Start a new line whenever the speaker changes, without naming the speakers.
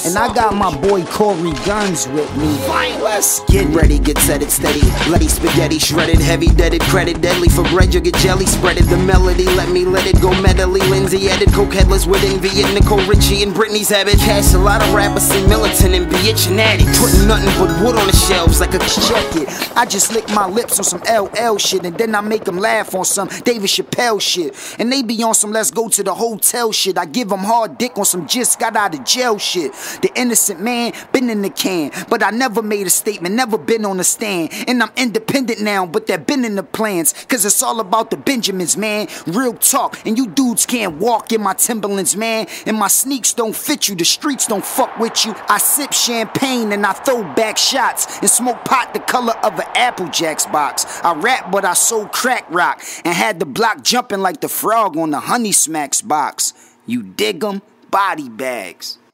And I got my boy Corey Guns with me. Let's get ready, get set it steady. Letty spaghetti, shredded, heavy, deaded, credit, deadly. For bread, you get jelly, spread it. The melody, let it go medley. Lindsay added, coke headless with envy. And Nicole Richie and Britney's habit. Cash a lot of rappers, see militant and be itching at it. Putting nothing but wood on the shelves like a check it. I just lick my lips on some LL shit, and then I make them laugh on some David Chappelle shit. And they be on some let's go to the hotel shit. I give them hard dick on some just got out of jail shit. The innocent man, been in the can, but I never made a statement, never been on the stand. And I'm independent now, but that been in the plans. Cause it's all about the Benjamins, man. Real talk, and you dudes can't walk in my Timberlands, man. And my sneaks don't fit you, the streets don't fuck with you. I sip champagne and I throw back shots and smoke pot the color of an Apple Jacks box. I rap, but I sold crack rock and had the block jumping like the frog on the Honey Smacks box. You dig 'em? Body bags.